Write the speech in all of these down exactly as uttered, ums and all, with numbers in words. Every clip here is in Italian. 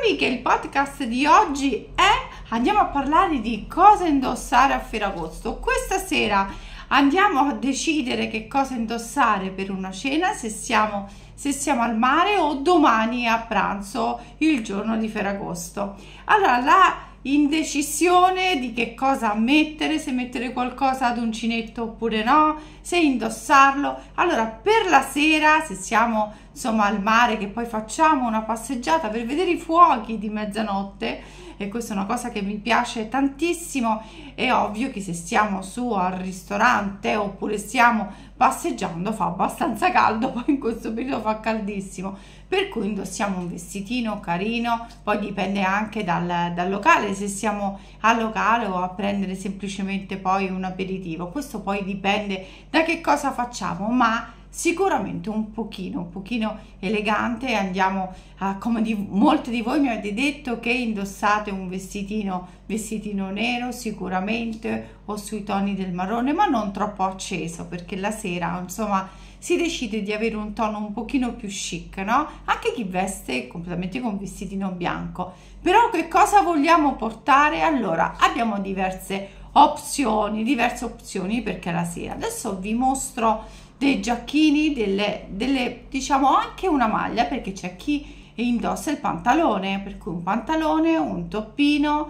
amiche, il podcast di oggi è andiamo a parlare di cosa indossare a Ferragosto. Questa sera andiamo a decidere che cosa indossare per una cena, se siamo, se siamo al mare o domani a pranzo, il giorno di Ferragosto. Allora, la indecisione di che cosa mettere, se mettere qualcosa ad uncinetto oppure no, se indossarlo. Allora, per la sera, se siamo insomma al mare, che poi facciamo una passeggiata per vedere i fuochi di mezzanotte, e questa è una cosa che mi piace tantissimo, è ovvio che se stiamo su al ristorante oppure stiamo passeggiando fa abbastanza caldo, poi in questo periodo fa caldissimo, per cui indossiamo un vestitino carino, poi dipende anche dal, dal locale, se siamo al locale o a prendere semplicemente poi un aperitivo, questo poi dipende da che cosa facciamo, ma sicuramente un pochino, un pochino elegante. E andiamo a, come di, molti di voi mi avete detto che indossate un vestitino, vestitino nero sicuramente, o sui toni del marrone, ma non troppo acceso, perché la sera insomma si decide di avere un tono un pochino più chic, no? Anche chi veste completamente con vestitino bianco. Però che cosa vogliamo portare? Allora, abbiamo diverse opzioni, diverse opzioni perché la sera. Adesso vi mostro dei giacchini, delle, delle diciamo anche una maglia, perché c'è chi indossa il pantalone, per cui un pantalone, un toppino,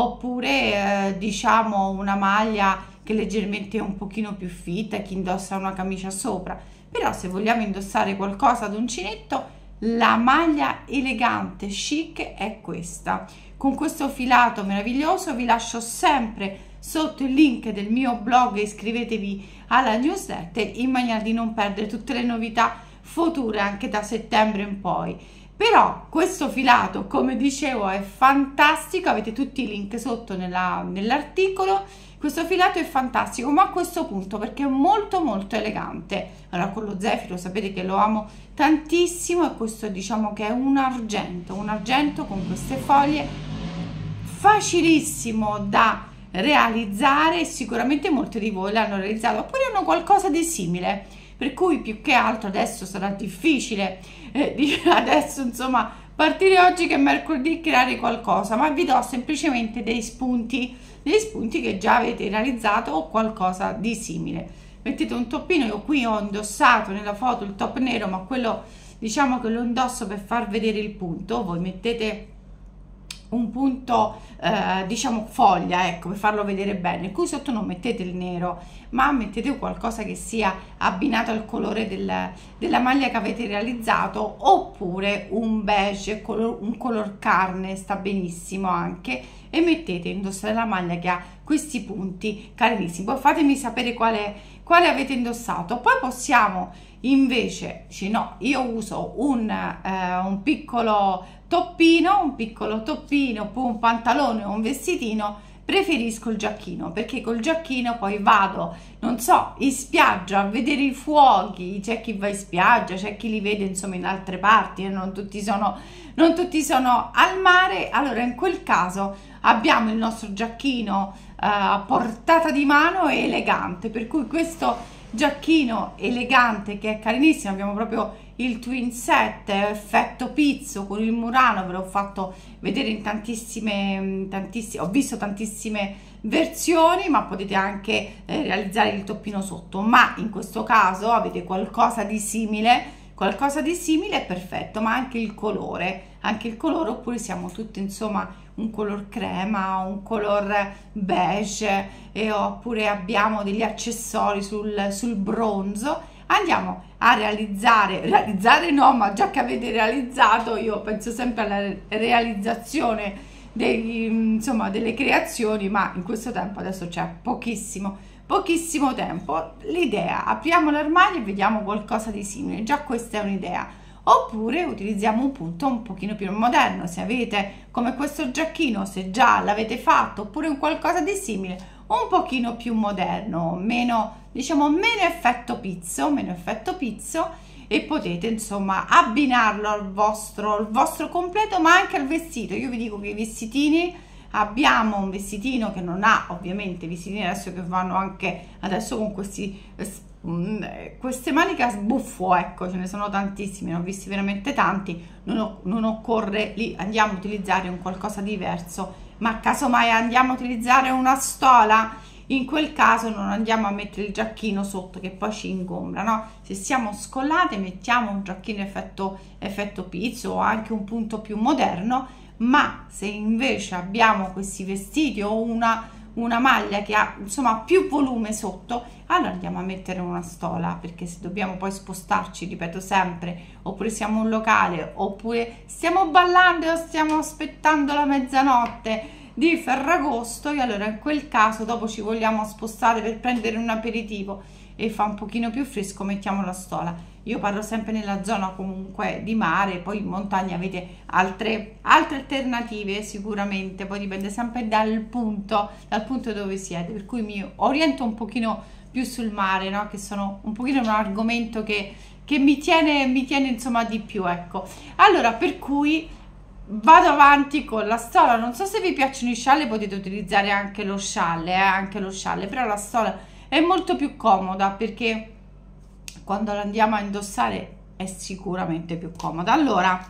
oppure eh, diciamo una maglia che leggermente è un pochino più fitta, chi indossa una camicia sopra. Però se vogliamo indossare qualcosa ad uncinetto, la maglia elegante chic è questa, con questo filato meraviglioso. Vi lascio sempre sotto il link del mio blog, iscrivetevi alla newsletter in maniera di non perdere tutte le novità future anche da settembre in poi. Però questo filato, come dicevo, è fantastico, avete tutti i link sotto nella, nell'articolo. Questo filato è fantastico, ma a questo punto perché è molto molto elegante. Allora, con lo zefiro sapete che lo amo tantissimo, e questo diciamo che è un argento, un argento con queste foglie, facilissimo da realizzare. Sicuramente molti di voi l'hanno realizzato oppure hanno qualcosa di simile, per cui più che altro adesso sarà difficile eh, di adesso insomma partire oggi che è mercoledì, creare qualcosa, ma vi do semplicemente dei spunti, dei spunti che già avete realizzato o qualcosa di simile. Mettete un toppino, io qui ho indossato nella foto il top nero, ma quello diciamo che lo indosso per far vedere il punto. Voi mettete un punto eh, diciamo foglia, ecco, per farlo vedere bene. Qui sotto non mettete il nero, ma mettete qualcosa che sia abbinato al colore del, della maglia che avete realizzato, oppure un beige, color, un color carne sta benissimo anche, e mettete, indossate la maglia che ha questi punti carinissimi. Poi fatemi sapere quale, quale avete indossato. Poi possiamo invece, cioè no, io uso un, eh, un piccolo toppino, un piccolo toppino, poi un pantalone o un vestitino. Preferisco il giacchino, perché col giacchino poi vado, non so, in spiaggia a vedere i fuochi. C'è chi va in spiaggia, c'è chi li vede insomma in altre parti, e non tutti sono, non tutti sono al mare. Allora in quel caso abbiamo il nostro giacchino eh, a portata di mano e elegante, per cui questo giacchino elegante che è carinissimo, abbiamo proprio il twin set effetto pizzo con il murano, ve l'ho fatto vedere in tantissime, tantissime, ho visto tantissime versioni, ma potete anche eh, realizzare il toppino sotto, ma in questo caso avete qualcosa di simile, qualcosa di simile è perfetto, ma anche il colore, anche il colore, oppure siamo tutti insomma un color crema, un color beige, e oppure abbiamo degli accessori sul, sul bronzo. Andiamo a realizzare, realizzare no, ma già che avete realizzato, io penso sempre alla realizzazione degli, insomma, delle creazioni, ma in questo tempo adesso c'è pochissimo, pochissimo tempo. L'idea, apriamo l'armadio e vediamo qualcosa di simile, già questa è un'idea. Oppure utilizziamo un punto un pochino più moderno, se avete come questo giacchino, se già l'avete fatto, oppure un qualcosa di simile, un pochino più moderno, meno, diciamo, meno effetto pizzo, meno effetto pizzo, e potete insomma abbinarlo al vostro, al vostro completo, ma anche al vestito. Io vi dico che i vestitini, abbiamo un vestitino che non ha ovviamente vestitini adesso che vanno anche adesso con questi mm, queste maniche a sbuffo, ecco, ce ne sono tantissime, ne ho visti veramente tanti, non, ho- non occorre, lì andiamo a utilizzare un qualcosa di diverso, ma casomai andiamo a utilizzare una stola, in quel caso non andiamo a mettere il giacchino sotto che poi ci ingombra, no? Se siamo scollate mettiamo un giacchino effetto, effetto pizzo o anche un punto più moderno, ma se invece abbiamo questi vestiti o una, una maglia che ha insomma più volume sotto, allora andiamo a mettere una stola, perché se dobbiamo poi spostarci, ripeto sempre, oppure siamo in un locale, oppure stiamo ballando o stiamo aspettando la mezzanotte di Ferragosto, e allora in quel caso dopo ci vogliamo spostare per prendere un aperitivo e fa un pochino più fresco, mettiamo la stola. Io parlo sempre nella zona comunque di mare, poi in montagna avete altre, altre alternative sicuramente, poi dipende sempre dal punto, dal punto dove siete, per cui mi oriento un pochino più sul mare, no? Che sono un pochino un argomento che, che mi tiene, mi tiene insomma di più, ecco. Allora, per cui vado avanti con la stola. Non so se vi piacciono i scialli, potete utilizzare anche lo scialle, eh, anche lo scialle, però la stola è molto più comoda perché quando la andiamo a indossare è sicuramente più comoda. Allora,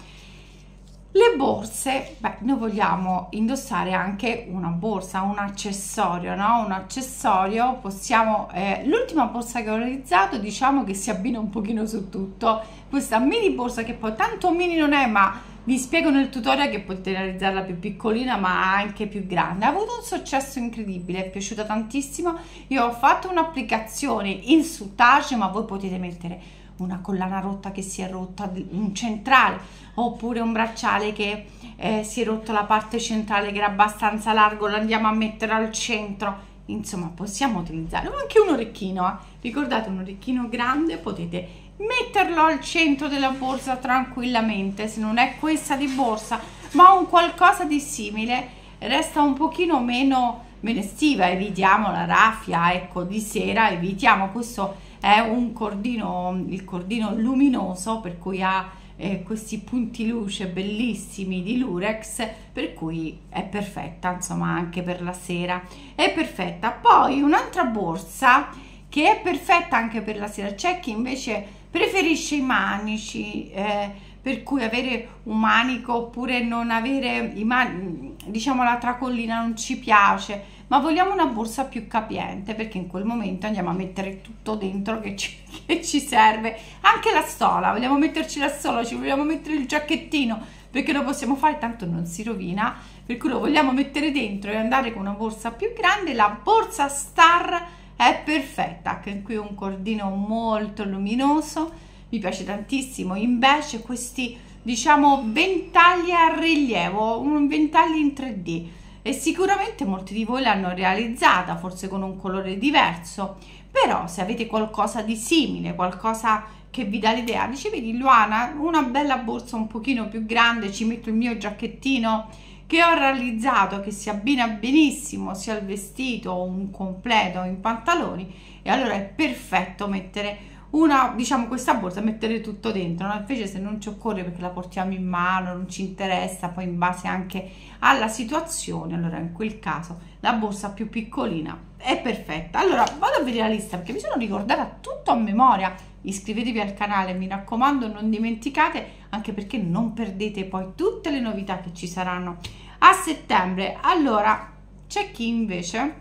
le borse, beh, noi vogliamo indossare anche una borsa, un accessorio, no? Un accessorio, possiamo, eh, l'ultima borsa che ho realizzato, diciamo che si abbina un pochino su tutto, questa mini borsa che poi tanto mini non è, ma vi spiego nel tutorial che potete realizzarla più piccolina ma anche più grande. Ha avuto un successo incredibile, è piaciuta tantissimo. Io ho fatto un'applicazione in soutache, ma voi potete mettere una collana rotta che si è rotta, un centrale, oppure un bracciale che eh, si è rotto la parte centrale che era abbastanza largo, lo andiamo a mettere al centro. Insomma, possiamo utilizzare anche un orecchino, eh. Ricordate, un orecchino grande potete metterlo al centro della borsa tranquillamente. Se non è questa di borsa ma un qualcosa di simile, resta un pochino meno, meno estiva, evitiamo la raffia, ecco, di sera evitiamo. Questo è un cordino, il cordino luminoso, per cui ha eh, questi punti luce bellissimi di lurex, per cui è perfetta, insomma, anche per la sera è perfetta. Poi un'altra borsa che è perfetta anche per la sera, c'è chi invece preferisce i manici, eh, per cui avere un manico oppure non avere i mani, diciamo la tracollina non ci piace, ma vogliamo una borsa più capiente, perché in quel momento andiamo a mettere tutto dentro che ci, che ci serve, anche la stola, vogliamo metterci la stola, ci vogliamo mettere il giacchettino, perché lo possiamo fare, tanto non si rovina, per cui lo vogliamo mettere dentro e andare con una borsa più grande. La borsa Star è perfetta, anche qui un cordino molto luminoso, mi piace tantissimo, in beige, questi diciamo ventagli a rilievo, un ventaglio in tre D, e sicuramente molti di voi l'hanno realizzata, forse con un colore diverso, però se avete qualcosa di simile, qualcosa che vi dà l'idea, dice vedi Luana, una bella borsa un pochino più grande, ci metto il mio giacchettino che ho realizzato, che si abbina benissimo sia al vestito o un completo in pantaloni, e allora è perfetto mettere una, diciamo, questa borsa, mettere tutto dentro, no? Invece se non ci occorre perché la portiamo in mano, non ci interessa, poi in base anche alla situazione, allora in quel caso la borsa più piccolina è perfetta. Allora vado a vedere la lista perché mi sono ricordata tutto a memoria. Iscrivetevi al canale, mi raccomando, non dimenticate, anche perché non perdete poi tutte le novità che ci saranno a settembre. Allora, c'è chi invece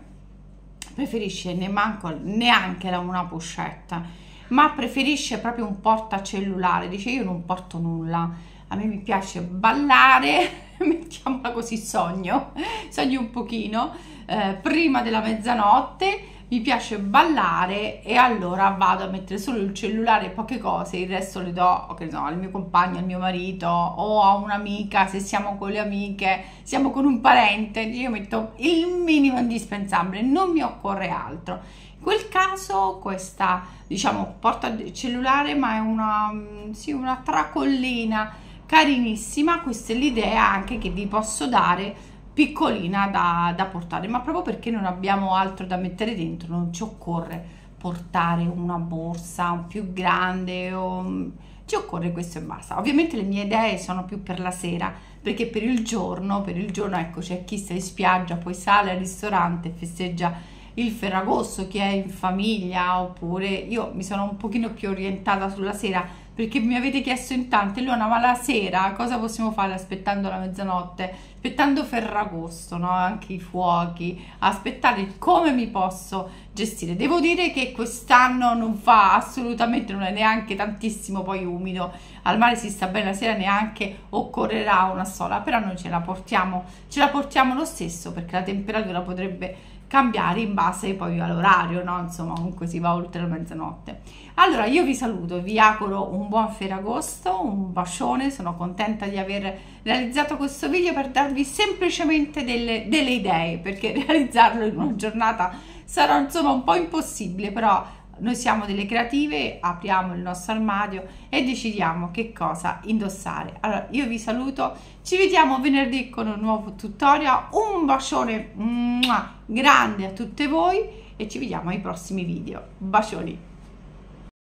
preferisce ne manco neanche la una pochette, ma preferisce proprio un portacellulare, dice io non porto nulla, a me mi piace ballare, mettiamola così, sogno, sogno un pochino, eh, prima della mezzanotte, mi piace ballare e allora vado a mettere solo il cellulare e poche cose, il resto le do, che no, al mio compagno, al mio marito o a un'amica, se siamo con le amiche, siamo con un parente, io metto il minimo indispensabile, non mi occorre altro. In quel caso questa, diciamo, porta cellulare, ma è una, sì, una tracollina carinissima. Questa è l'idea anche che vi posso dare, piccolina da, da portare, ma proprio perché non abbiamo altro da mettere dentro, non ci occorre portare una borsa più grande, o ci occorre questo e basta. Ovviamente le mie idee sono più per la sera, perché per il giorno, per il giorno ecco, c'è chi sta in spiaggia, poi sale al ristorante e festeggia il Ferragosto, chi è in famiglia, oppure io mi sono un pochino più orientata sulla sera perché mi avete chiesto in tante, Leona, ma la sera cosa possiamo fare aspettando la mezzanotte, aspettando Ferragosto, no? Anche i fuochi, aspettare, come mi posso gestire? Devo dire che quest'anno non fa assolutamente, non è neanche tantissimo poi umido, al mare si sta bene la sera, neanche occorrerà una sola, però noi ce la portiamo, ce la portiamo lo stesso, perché la temperatura potrebbe cambiare in base poi all'orario, no? Insomma, comunque si va oltre la mezzanotte. Allora, io vi saluto, vi auguro un buon Ferragosto, un bacione, sono contenta di aver realizzato questo video per darvi semplicemente delle, delle idee, perché realizzarlo in una giornata sarà insomma un po' impossibile, però noi siamo delle creative, apriamo il nostro armadio e decidiamo che cosa indossare. Allora, io vi saluto, ci vediamo venerdì con un nuovo tutorial, un bacione grande a tutte voi e ci vediamo ai prossimi video. Bacioni!